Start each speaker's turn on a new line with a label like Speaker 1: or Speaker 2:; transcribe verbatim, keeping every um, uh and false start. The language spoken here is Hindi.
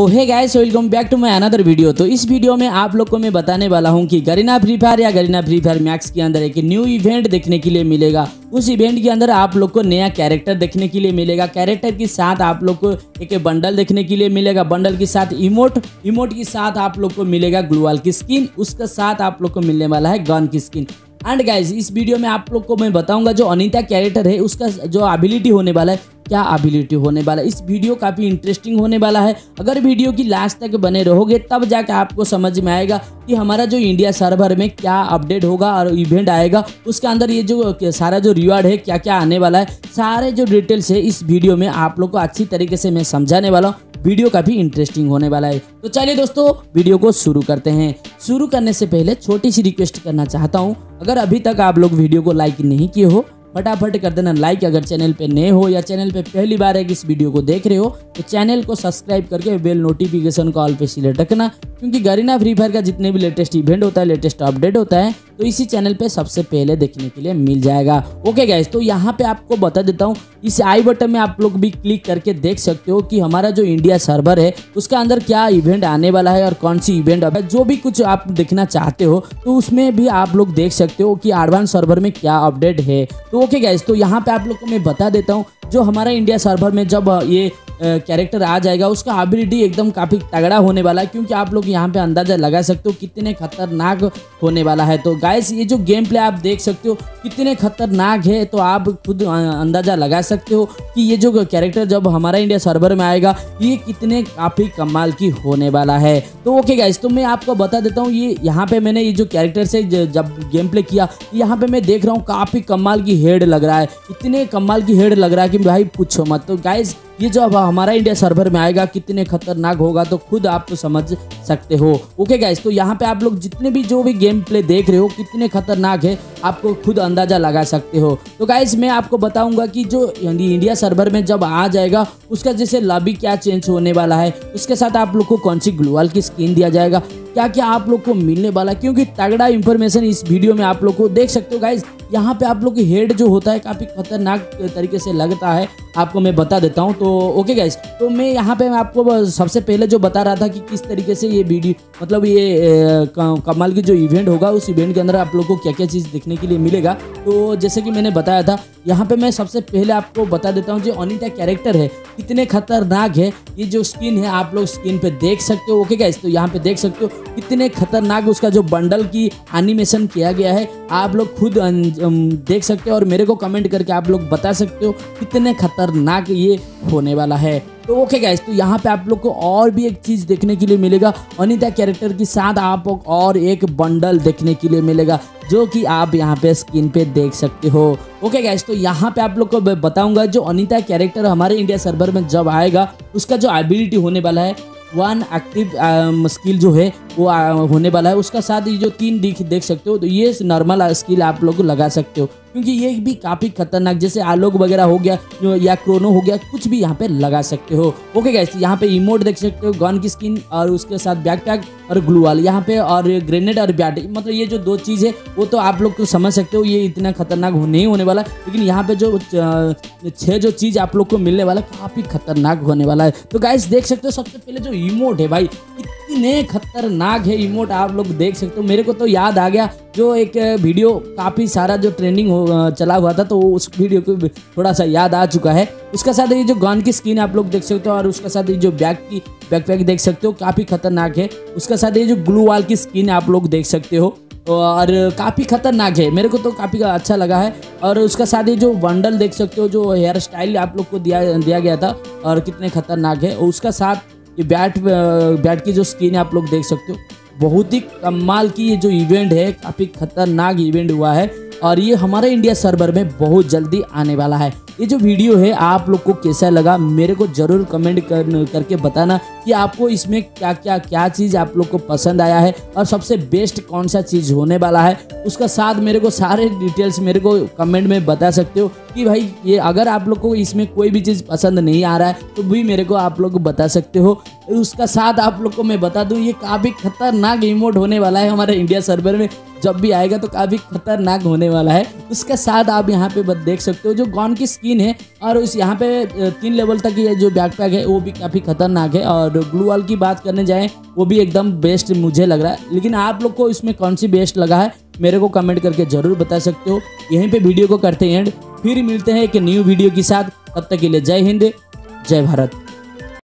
Speaker 1: Hey guys, welcome back to my another video. तो इस वीडियो में आप लोग को मैं बताने वाला हूं कि गरीना फ्री फायर या गरीना फ्री फायर मैक्स के अंदर एक न्यू इवेंट देखने के लिए मिलेगा। उस इवेंट के अंदर आप लोग को नया कैरेक्टर देखने के लिए मिलेगा। कैरेक्टर के साथ आप लोग को एक बंडल देखने के लिए मिलेगा। बंडल के साथ इमोट, इमोट के साथ आप लोग को मिलेगा ग्लूवाल की स्किन, उसके साथ आप लोग को मिलने वाला है गन की स्किन। एंड गाइज, इस वीडियो में आप लोग को मैं बताऊंगा जो अनीता कैरेक्टर है उसका जो एबिलिटी होने वाला है, क्या एबिलिटी होने वाला है। इस वीडियो काफ़ी इंटरेस्टिंग होने वाला है। अगर वीडियो की लास्ट तक बने रहोगे तब जाकर आपको समझ में आएगा कि हमारा जो इंडिया सर्वर में क्या अपडेट होगा और इवेंट आएगा, उसके अंदर ये जो सारा जो रिवार्ड है क्या क्या आने वाला है, सारे जो डिटेल्स है इस वीडियो में आप लोग को अच्छी तरीके से मैं समझाने वाला हूँ। वीडियो काफ़ी इंटरेस्टिंग होने वाला है। तो चलिए दोस्तों, वीडियो को शुरू करते हैं। शुरू करने से पहले छोटी सी रिक्वेस्ट करना चाहता हूँ, अगर अभी तक आप लोग वीडियो को लाइक नहीं किए हो फटाफट कर देना लाइक। अगर चैनल पे नए हो या चैनल पे पहली बार है कि इस वीडियो को देख रहे हो तो चैनल को सब्सक्राइब करके बेल नोटिफिकेशन को ऑल पे सिलेक्ट रखना, क्योंकि गरीना फ्री फायर का जितने भी लेटेस्ट इवेंट होता है, लेटेस्ट अपडेट होता है, तो इसी चैनल पे सबसे पहले देखने के लिए मिल जाएगा। ओके गाइस, तो यहाँ पे आपको बता देता हूँ, इस आई बटन में आप लोग भी क्लिक करके देख सकते हो कि हमारा जो इंडिया सर्वर है उसका अंदर क्या इवेंट आने वाला है और कौन सी इवेंट अब जो भी कुछ आप देखना चाहते हो तो उसमें भी आप लोग देख सकते हो कि एडवांस सर्वर में क्या अपडेट है। तो ओके गाइस, तो यहाँ पे आप लोग को मैं बता देता हूँ, जो हमारा इंडिया सर्वर में जब ये कैरेक्टर आ जाएगा उसका एबिलिटी एकदम काफ़ी तगड़ा होने वाला है, क्योंकि आप लोग यहाँ पे अंदाज़ा लगा सकते हो कितने खतरनाक होने वाला है। तो गाइस, ये जो गेम प्ले आप देख सकते हो कितने खतरनाक है, तो आप खुद अंदाज़ा लगा सकते हो कि ये जो कैरेक्टर जब हमारा इंडिया सर्वर में आएगा ये कितने काफ़ी कमाल की होने वाला है। तो ओके गाइस, तो मैं आपको बता देता हूँ, ये यहाँ पे मैंने ये जो कैरेक्टर से जब गेम प्ले किया यहाँ पे मैं देख रहा हूँ काफ़ी कमाल की हेड लग रहा है, इतने कमाल की हेड लग रहा है कि भाई पूछो मत। तो गाइस, ये जो अब हमारा इंडिया सर्वर में आएगा कितने खतरनाक होगा तो खुद आप तो समझ सकते हो। ओके गाइस, तो यहाँ पे आप लोग जितने भी जो भी गेम प्ले देख रहे हो कितने खतरनाक है आपको खुद अंदाजा लगा सकते हो। तो गाइस, मैं आपको बताऊंगा कि जो इंडिया सर्वर में जब आ जाएगा उसका जैसे लॉबी क्या चेंज होने वाला है, उसके साथ आप लोग को कौन सी ग्लूवाल की स्किन दिया जाएगा, क्या क्या आप लोग को मिलने वाला है, क्योंकि तगड़ा इंफॉर्मेशन इस वीडियो में आप लोग को देख सकते हो। गाइस, यहाँ पे आप लोग की हेड जो होता है काफ़ी खतरनाक तरीके से लगता है, आपको मैं बता देता हूँ। तो ओके गाइस, तो मैं यहाँ पे मैं आपको सबसे पहले जो बता रहा था कि किस तरीके से ये वीडियो मतलब ये ए, कमाल की जो इवेंट होगा उस इवेंट के अंदर आप लोग को क्या क्या चीज़ देखने के लिए मिलेगा। तो जैसे कि मैंने बताया था, यहाँ पे मैं सबसे पहले आपको बता देता हूँ जो अनीता कैरेक्टर है कितने खतरनाक है। ये जो स्किन है आप लोग स्किन पे देख सकते हो। ओके गाइस, तो यहाँ पे देख सकते हो कितने खतरनाक उसका जो बंडल की एनिमेशन किया गया है, आप लोग खुद देख सकते हो और मेरे को कमेंट करके आप लोग बता सकते हो कितने खतरनाक ये होने वाला है। तो ओके गाइस, तो यहाँ पे आप लोग को और भी एक चीज़ देखने के लिए मिलेगा, अनीता कैरेक्टर के साथ आप और एक बंडल देखने के लिए मिलेगा जो कि आप यहाँ पे स्क्रीन पे देख सकते हो। ओके गाइस, तो यहाँ पे आप लोग को बताऊंगा जो अनीता कैरेक्टर हमारे इंडिया सर्वर में जब आएगा उसका जो एबिलिटी होने वाला है, वन एक्टिव स्किल जो है वो आ, होने वाला है। उसका साथ ये जो तीन दिख देख सकते हो, तो ये नॉर्मल स्किल आप लोग लगा सकते हो, क्योंकि ये भी काफ़ी खतरनाक जैसे आलोक वगैरह हो गया जो या क्रोनो हो गया, कुछ भी यहाँ पे लगा सकते हो। ओके गाइस, यहाँ पे इमोट देख सकते हो, गन की स्किन और उसके साथ बैकपैक और ग्लूवाल यहाँ पे, और ग्रेनेड और बैट, मतलब ये जो दो चीज़ है वो तो आप लोग को समझ सकते हो ये इतना खतरनाक नहीं होने वाला, लेकिन यहाँ पे जो छः जो चीज़ आप लोग को मिलने वाला काफ़ी खतरनाक होने वाला है। तो गाइस देख सकते हो, सबसे पहले जो इमोट है भाई इतने खतरनाक है इमोट, आप लोग देख सकते हो। मेरे को तो याद आ गया जो एक वीडियो काफ़ी सारा जो ट्रेंडिंग हो चला हुआ था, तो उस वीडियो को थोड़ा सा याद आ चुका है। उसका साथ ये जो गन की स्किन आप लोग देख सकते हो और उसका साथ ये जो बैग की बैकपैक देख सकते हो काफ़ी खतरनाक है। उसका साथ ये जो ग्लूवाल की स्किन आप लोग देख सकते हो और काफ़ी खतरनाक है, मेरे को तो काफ़ी अच्छा लगा है। और उसका साथ ही जो बंडल देख सकते हो, जो हेयर स्टाइल आप लोग को दिया दिया गया था और कितने खतरनाक है। और उसका साथ ये बैट बैट की जो स्किन आप लोग देख सकते हो, बहुत ही कमाल की ये जो इवेंट है काफ़ी खतरनाक इवेंट हुआ है और ये हमारे इंडिया सर्वर में बहुत जल्दी आने वाला है। ये जो वीडियो है आप लोग को कैसा लगा मेरे को ज़रूर कमेंट कर, करके बताना कि आपको इसमें क्या क्या क्या चीज़ आप लोग को पसंद आया है और सबसे बेस्ट कौन सा चीज़ होने वाला है। उसका साथ मेरे को सारे डिटेल्स मेरे को कमेंट में बता सकते हो कि भाई ये अगर आप लोग को इसमें कोई भी चीज़ पसंद नहीं आ रहा है तो भी मेरे को आप लोग बता सकते हो। उसका साथ आप लोग को मैं बता दूं ये काफ़ी खतरनाक इमोट होने वाला है हमारे इंडिया सर्वर में, जब भी आएगा तो काफ़ी खतरनाक होने वाला है। उसके साथ आप यहाँ पे देख सकते हो जो गन की स्किन तीन है और इस यहाँ पे तीन लेवल तक ये जो बैकपैक है वो भी काफ़ी खतरनाक है। और ग्लू वॉल की बात करने जाएँ वो भी एकदम बेस्ट मुझे लग रहा है, लेकिन आप लोग को इसमें कौन सी बेस्ट लगा है मेरे को कमेंट करके ज़रूर बता सकते हो। यहीं पे वीडियो को करते हैं एंड, फिर मिलते हैं एक न्यू वीडियो के साथ। तब तक के लिए जय हिंद, जय भारत।